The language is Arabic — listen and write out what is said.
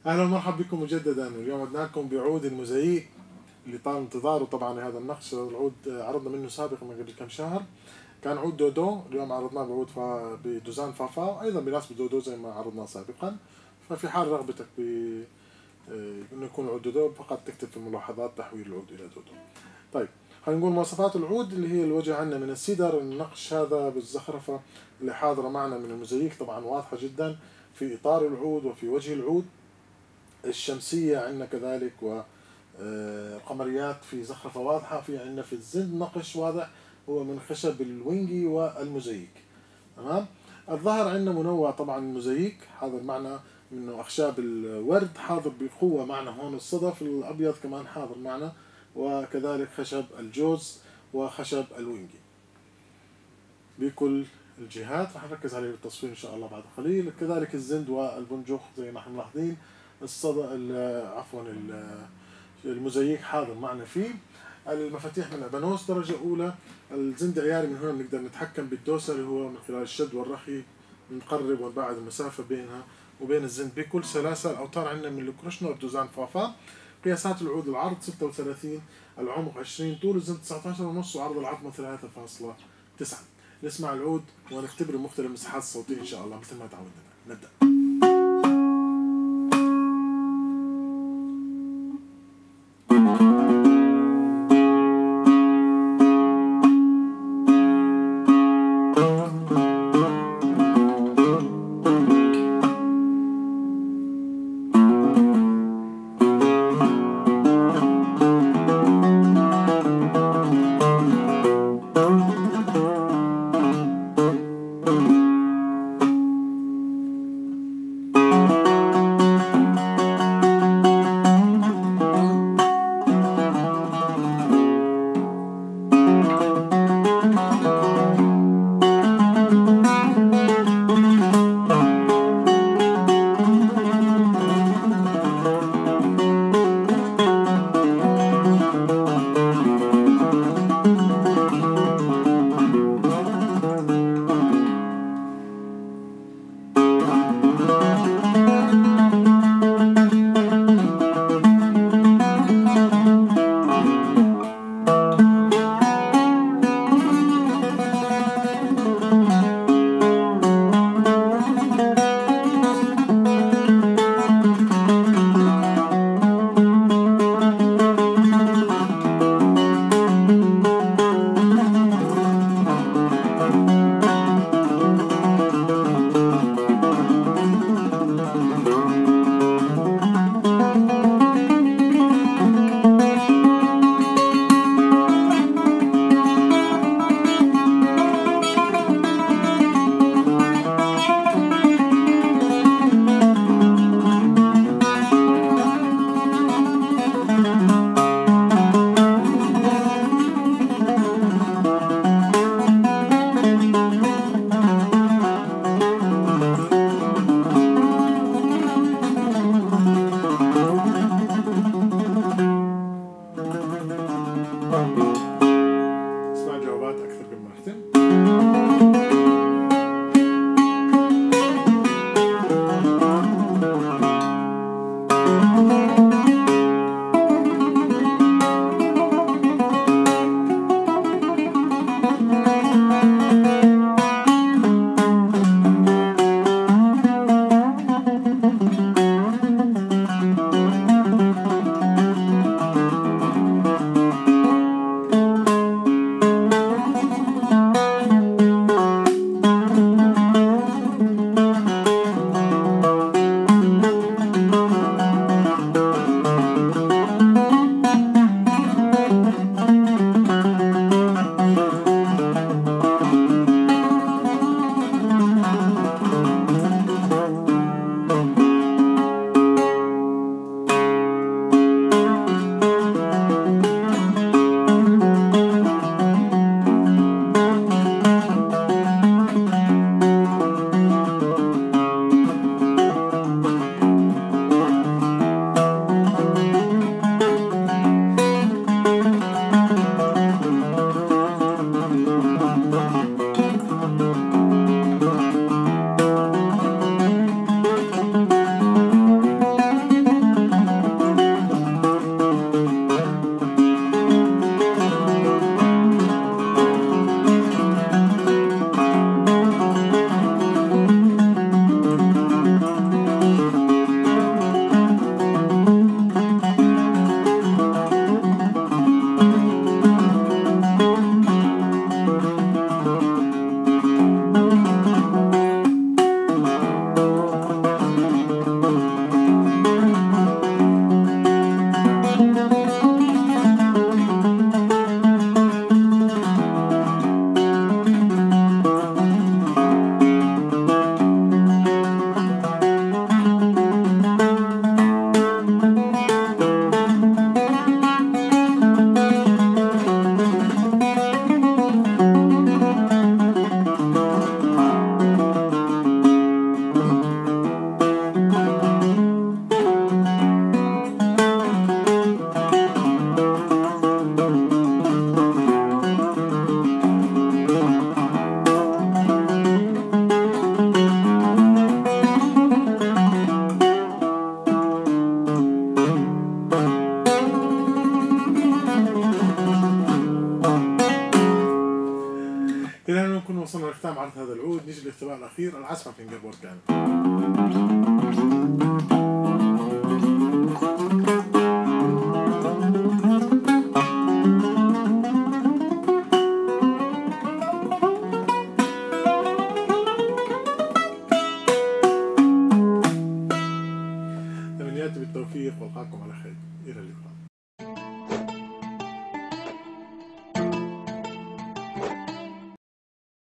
اهلا ومرحبا بكم مجددا. اليوم عدنا لكم بعود الموزاييك اللي طال انتظاره. طبعا هذا النقش العود عرضنا منه سابقا من قبل كم شهر، كان عود دودو. اليوم عرضناه بعود بدوزان فافا، وايضا بناسبة دودو زي ما عرضنا سابقا. ففي حال رغبتك انه يكون عود دودو فقط تكتب في الملاحظات تحويل العود الى دودو. طيب خلينا نقول مواصفات العود اللي هي الوجه عندنا من السيدر، النقش هذا بالزخرفة اللي حاضرة معنا من الموزاييك طبعا واضحة جدا في إطار العود وفي وجه العود. الشمسية عندنا كذلك، وقمريات في زخرفة واضحة. في عندنا في الزند نقش واضح هو من خشب الوينجي والموزاييك. تمام. الظهر عندنا منوع طبعا الموزاييك حاضر معنا منه أخشاب الورد حاضر بقوة معنا، هون الصدف الأبيض كمان حاضر معنا، وكذلك خشب الجوز وخشب الوينجي بكل الجهات. رح نركز عليه بالتصوير ان شاء الله بعد قليل. كذلك الزند والبنجوخ زي ما احنا ملاحظين. الموزاييك حاضر معنا فيه. المفاتيح من ابانوس درجه اولى. الزند عياري، من هنا بنقدر نتحكم بالدوسر اللي هو من خلال الشد والرخي نقرب ونبعد المسافه بينها وبين الزند بكل سلاسه. الاوتار عندنا من الكروشنر دوزان فافا. قياسات العود: العرض 36، العمق 20، طول الزند 19.5، وعرض العظمه 3.9. نسمع العود ونختبر مختلف المساحات الصوتية إن شاء الله مثل ما تعودنا. نبدأ. اسمع جوابات أكثر قبل ما نختم. إلى هنا نكون وصلنا لختام عرض هذا العود. نيجي للاختبار الأخير، العزف على فينجر بورد كامل. تمنياتي بالتوفيق والقاكم على خير.